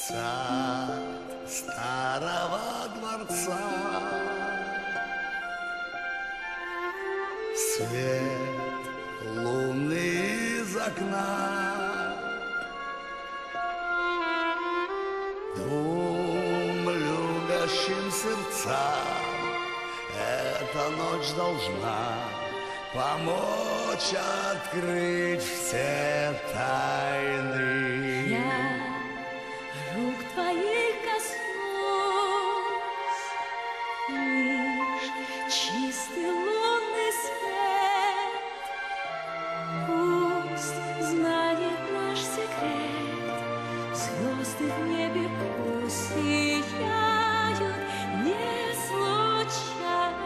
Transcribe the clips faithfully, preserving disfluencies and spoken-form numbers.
сад старого дворца. Свет луны из окна, двум любящим сердцам эта ночь должна помочь открыть все тайны. Я рук твоих коснусь, лишь чистый лунный свет пусть знает наш секрет. Звезды в небе пусть сияют не случайно.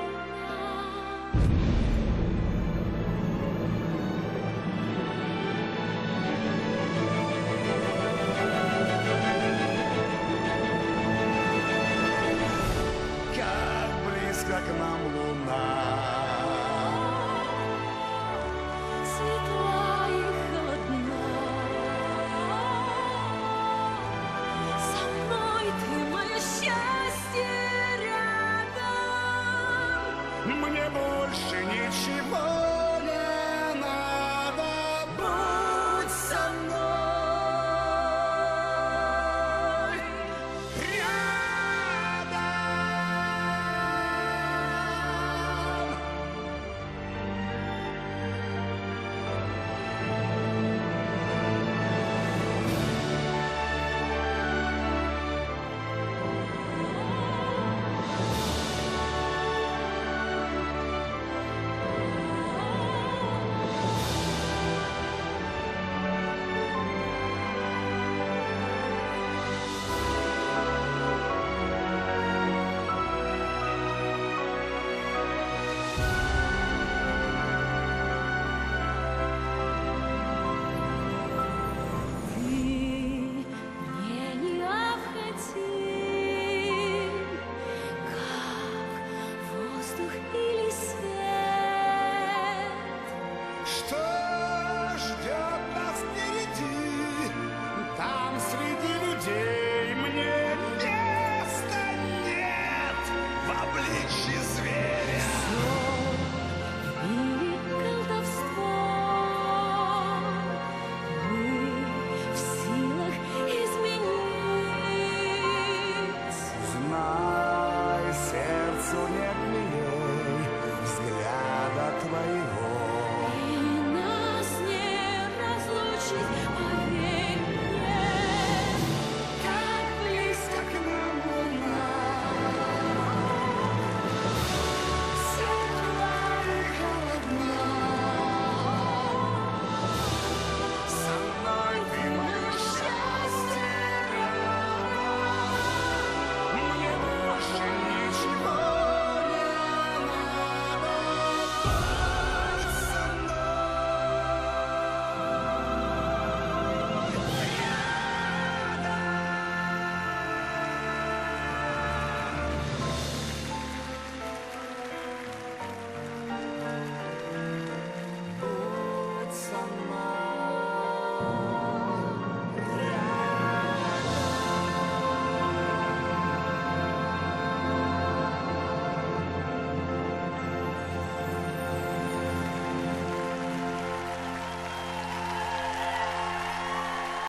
Как нам луна, Светла и холодна. Со мной ты мое счастье рядом. мне больше ничего